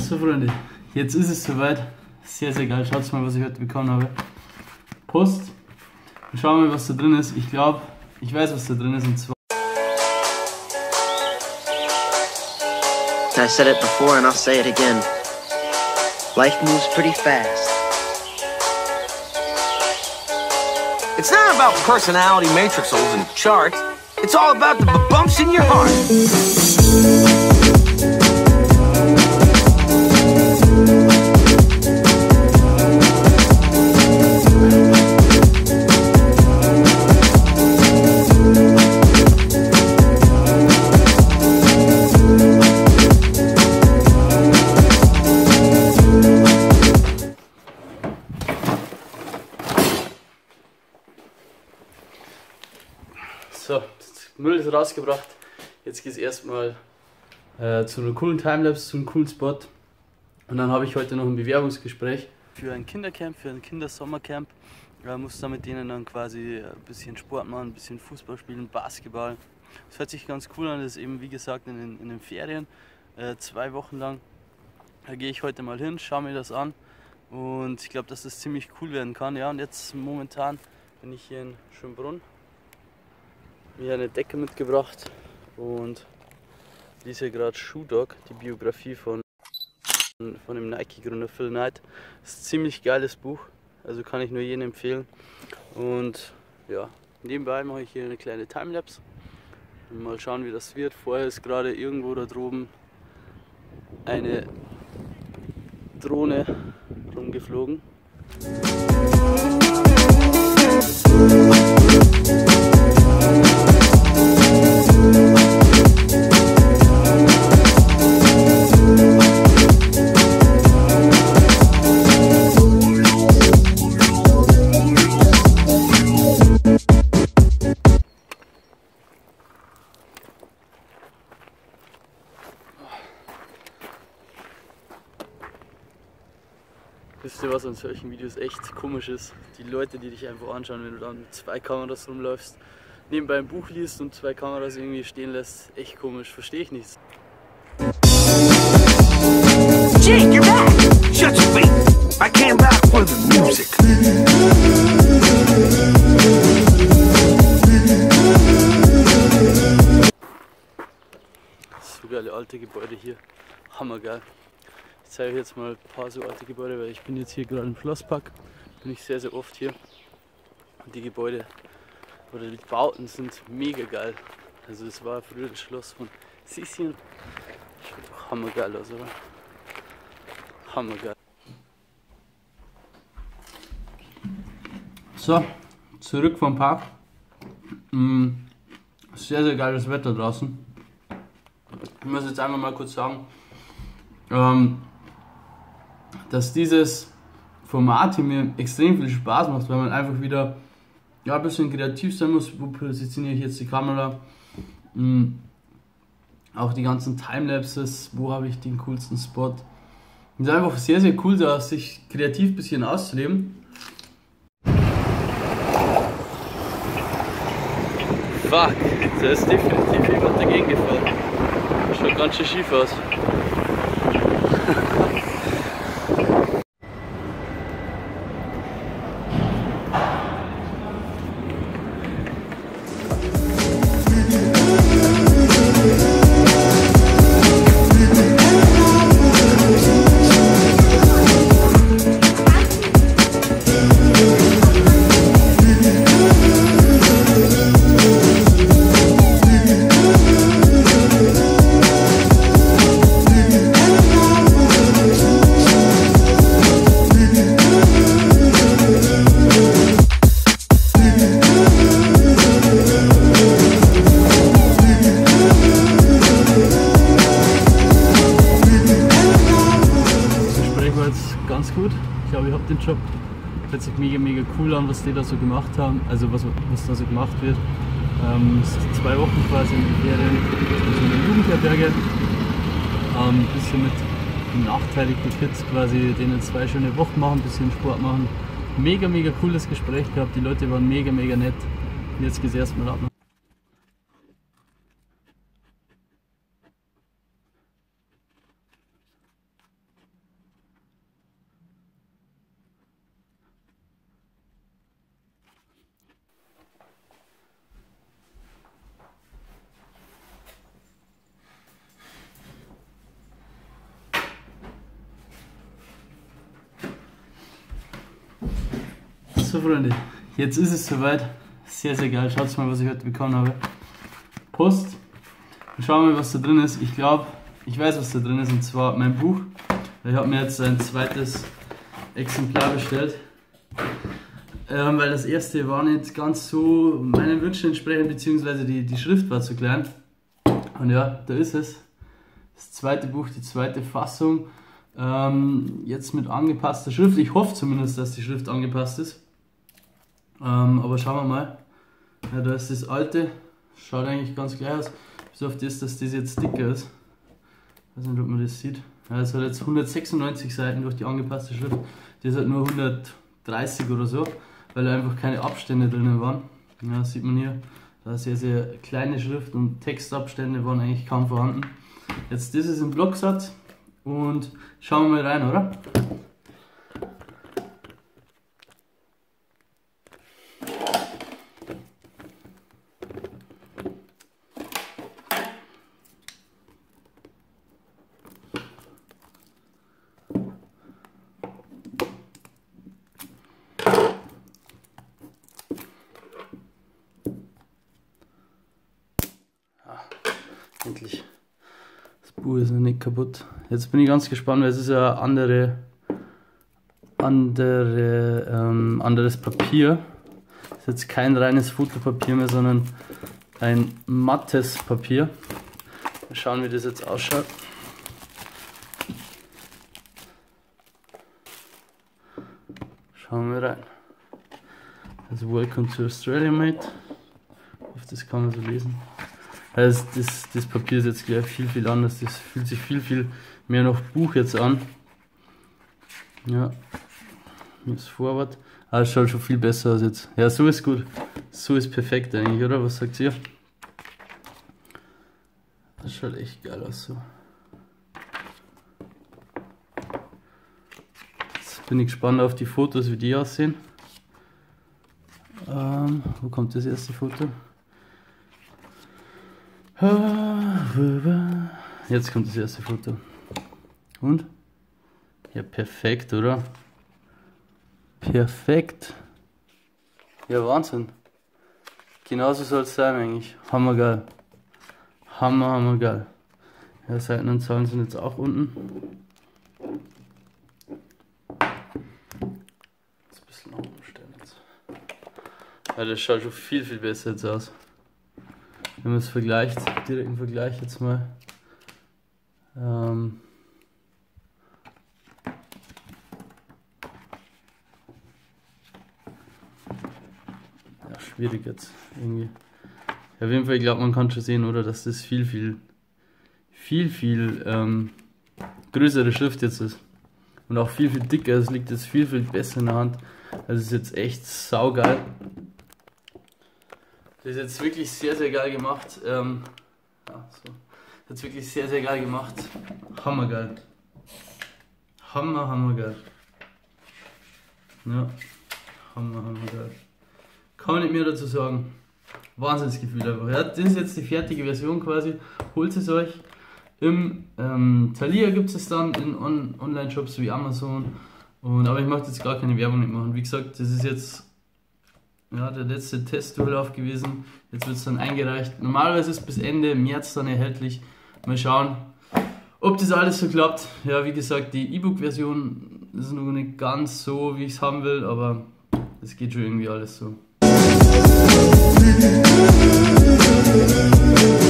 So Freunde, jetzt ist es soweit. Sehr, sehr geil. Schaut mal, was ich heute bekommen habe. Post. Und schauen wir, was da drin ist. Ich glaube, ich weiß, was da drin ist. Und zwar... I said it before and I'll say it again. Life moves pretty fast. It's not about personality matrixels and charts. It's all about the bumps in your heart. So, Müll ist rausgebracht. Jetzt geht es erstmal zu einer coolen Timelapse, zu einem coolen Spot. Und dann habe ich heute noch ein Bewerbungsgespräch für ein Kindercamp, für ein Kindersommercamp. Muss da mit denen dann quasi ein bisschen Sport machen, ein bisschen Fußball spielen, Basketball. Das hört sich ganz cool an, das ist eben wie gesagt in den Ferien, 2 Wochen lang. Da gehe ich heute mal hin, schaue mir das an und ich glaube, dass das ziemlich cool werden kann. Ja, und jetzt momentan bin ich hier in Schönbrunn. Mir eine Decke mitgebracht und lese gerade Shoe Dog, die Biografie von dem Nike-Gründer Phil Knight. Das ist ein ziemlich geiles Buch, also kann ich nur jedem empfehlen. Und ja, nebenbei mache ich hier eine kleine Timelapse. Mal schauen, wie das wird. Vorher ist gerade irgendwo da droben eine Drohne rumgeflogen. Wisst ihr, was an solchen Videos echt komisch ist? Die Leute, die dich einfach anschauen, wenn du dann mit 2 Kameras rumläufst, nebenbei ein Buch liest und 2 Kameras irgendwie stehen lässt. Echt komisch, verstehe ich nicht. Jake, you're back! Shut your face! I came back for the music. So geile alte Gebäude hier. Hammergeil. Ich zeige euch jetzt mal ein paar so alte Gebäude, weil ich bin jetzt hier gerade im Schlosspark. Bin ich sehr, sehr oft hier. Und die Gebäude oder die Bauten sind mega geil. Also das war früher das Schloss von Sissi. Schaut doch hammergeil aus, oder? Hammergeil. So, zurück vom Park. Sehr, sehr geiles Wetter draußen. Ich muss jetzt einfach mal kurz sagen, dass dieses Format hier mir extrem viel Spaß macht, weil man einfach wieder ein bisschen kreativ sein muss. Wo positioniere ich jetzt die Kamera? Auch die ganzen Timelapses, wo habe ich den coolsten Spot? Es ist einfach sehr, sehr cool, da sich kreativ ein bisschen auszuleben. Fuck, da ist definitiv jemand dagegen gefahren. Schaut ganz schön schief aus. Ganz gut. Ich glaube, ich habe den Job. Hört sich mega, mega cool an, was die da so gemacht haben, also was da so gemacht wird. 2 Wochen quasi in den Ferien, also in der Jugendherberge. Ein bisschen mit benachteiligten Kids quasi, denen 2 schöne Wochen machen, ein bisschen Sport machen. Mega, mega cooles Gespräch gehabt, die Leute waren mega, mega nett. Und jetzt geht's erstmal ab. So Freunde, jetzt ist es soweit. Sehr, sehr geil. Schaut mal, was ich heute bekommen habe. Post. Und schauen wir mal, was da drin ist. Ich glaube, ich weiß, was da drin ist, und zwar mein Buch. Ich habe mir jetzt ein zweites Exemplar bestellt. Weil das erste war nicht ganz so meinen Wünschen entsprechend, beziehungsweise die Schrift war zu klein. Und ja, da ist es. Das zweite Buch, die zweite Fassung. Jetzt mit angepasster Schrift. Ich hoffe zumindest, dass die Schrift angepasst ist. Aber schauen wir mal. Ja, da ist das alte. Schaut eigentlich ganz gleich aus. Bis auf das, dass das jetzt dicker ist. Ich weiß nicht, ob man das sieht. Ja, es hat jetzt 196 Seiten durch die angepasste Schrift. Das hat nur 130 oder so, weil da einfach keine Abstände drinnen waren. Ja, das sieht man hier. Da sehr, sehr kleine Schrift und Textabstände waren eigentlich kaum vorhanden. Jetzt das ist im Blocksatz und schauen wir mal rein, oder? Endlich. Das Buch ist noch nicht kaputt. Jetzt bin ich ganz gespannt, weil es ist ja anderes Papier. Das ist jetzt kein reines Fotopapier mehr, sondern ein mattes Papier. Mal schauen, wie das jetzt ausschaut. Schauen wir rein. Also Welcome to Australia, mate. Auf das kann man so lesen. Also das Papier ist jetzt gleich viel anders, das fühlt sich viel mehr nach Buch jetzt an. Ja, das Vorwort. Aber es schaut schon viel besser aus jetzt. Ja, so ist gut. So ist perfekt eigentlich, oder? Was sagt ihr? Das schaut echt geil aus so. Jetzt bin ich gespannt auf die Fotos, wie die aussehen. Wo kommt das erste Foto? Jetzt kommt das erste Foto. Und? Ja, perfekt, oder? Perfekt. Ja, Wahnsinn. Genauso soll es sein eigentlich. Hammergeil. Hammergeil. Ja, Seitenanzahlen sind jetzt auch unten. Jetzt ein bisschen nach oben stellen jetzt. Ja, das schaut schon viel besser jetzt aus. Wenn man es vergleicht, direkten Vergleich jetzt mal. Ja, schwierig jetzt irgendwie. Ja, auf jeden Fall, ich glaube, man kann schon sehen, oder, dass das viel größere Schrift jetzt ist. Und auch viel dicker, es liegt jetzt viel besser in der Hand. Also es ist jetzt echt saugeil. Das ist jetzt wirklich sehr geil gemacht. Ja, so. Das ist jetzt wirklich sehr geil gemacht. Hammergeil. Hammergeil. Ja, hammergeil. Kann man nicht mehr dazu sagen. Wahnsinnsgefühl einfach. Ja, das ist jetzt die fertige Version quasi. Holt es euch. Im Thalia gibt es dann in Online-Shops wie Amazon. Aber ich möchte jetzt gar keine Werbung nicht machen. Wie gesagt, das ist jetzt ja, der letzte Testdurchlauf gewesen. Jetzt wird es dann eingereicht. Normalerweise ist es bis Ende März dann erhältlich. Mal schauen, ob das alles so klappt. Ja, wie gesagt, die E-Book-Version ist noch nicht ganz so, wie ich es haben will, aber es geht schon irgendwie alles so.